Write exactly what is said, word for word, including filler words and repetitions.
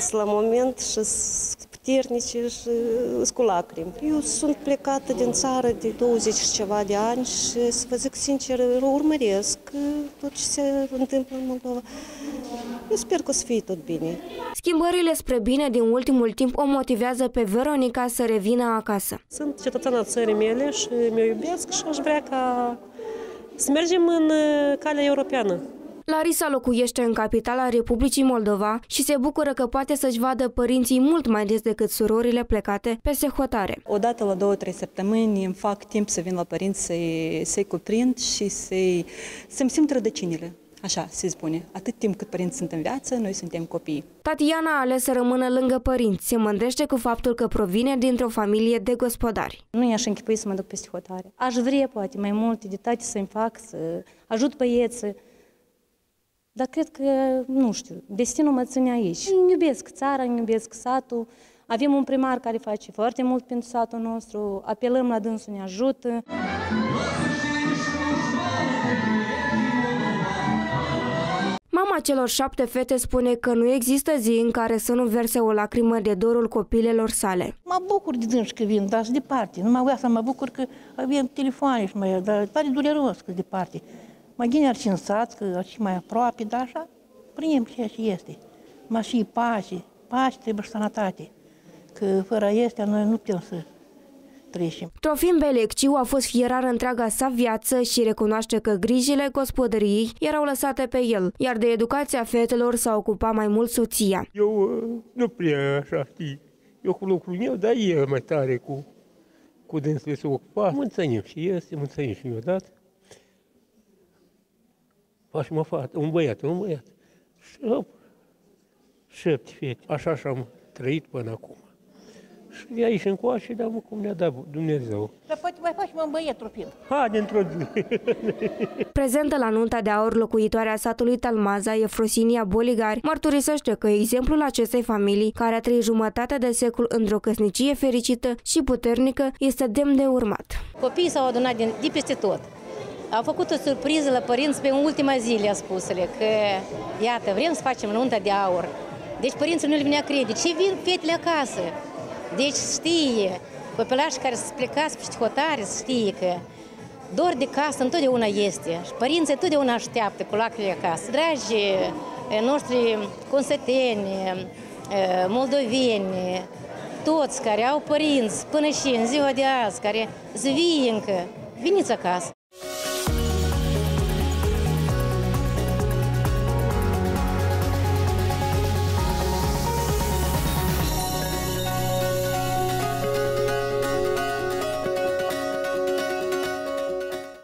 Sunt la moment și sunt puternici și sunt cu lacrimi. Eu sunt plecată din țară de douăzeci și ceva de ani și, să vă zic sincer, urmăresc tot ce se întâmplă în Moldova. Eu sper că o să fie tot bine. Schimbările spre bine din ultimul timp o motivează pe Veronica să revină acasă. Sunt cetățeana țării mele și mi-o iubesc și aș vrea ca să mergem în calea europeană. Larisa locuiește în capitala Republicii Moldova și se bucură că poate să-și vadă părinții mult mai des decât surorile plecate peste hotare. Odată la două, trei săptămâni îmi fac timp să vin la părinți să-i să cuprind și să-i să-mi simt rădăcinile. Așa se spune. Atât timp cât părinții sunt în viață, noi suntem copii. Tatiana a ales să rămână lângă părinți. Se mândrește cu faptul că provine dintr-o familie de gospodari. Nu i-aș închipui să mă duc peste hotare. Aș vrea, poate, mai multe detalii să-mi fac, să ajut băieții. Dar cred că, nu știu, destinul mă ține aici. Îmi iubesc țara, îmi iubesc satul. Avem un primar care face foarte mult pentru satul nostru. Apelăm la dânsul, ne ajută. Mama celor șapte fete spune că nu există zi în care să nu verse o lacrimă de dorul copilelor sale. Mă bucur de dânsi că vin, dar sunt departe. Numai asta mă bucur că avem telefoane și mai, dar tare dureros că departe. Mai bine ar fi în sat, că ar fi mai aproape, dar așa primim ceea ce este. Mai și pace, pace trebuie și sănătate, că fără este noi nu putem să trecem. Trofim Belecciu a fost fierar întreaga sa viață și recunoaște că grijile gospodăriei erau lăsate pe el, iar de educația fetelor s-a ocupat mai mult soția. Eu nu prea așa, știi, eu cu lucrul meu, dar e mai tare cu, cu dânsul să ocupa. Mulțumim și este, mulțumim și eu dat. Faci mă fată, un băiat, un băiat. Și hop, șapte fete. Așa și-am trăit până acum. Și de aici încoace, dar cum ne-a dat Dumnezeu. Dar poate mai faci un băiat, Trofim. Ha, dintr-o zi. Prezentă la nunta de aur, locuitoarea satului Talmaza, Efrosinia Boligari, mărturisește că exemplul acestei familii, care a trăit jumătate de secol într-o căsnicie fericită și puternică, este demn de urmat. Copiii s-au adunat din, de peste tot. Au făcut o surpriză la părinți pe ultima zi, le-a spus-le, că iată, vrem să facem nunta de aur. Deci părinții nu le venea crede. Ce vin fetele acasă? Deci știe, copilașii care să plecați peste hotare, să știe că dor de casă întotdeauna este. Și părinții întotdeauna așteaptă cu lacrimi acasă. Dragi noștri consăteni, moldoveni, toți care au părinți până și în ziua de azi, care zvii încă, veniți acasă.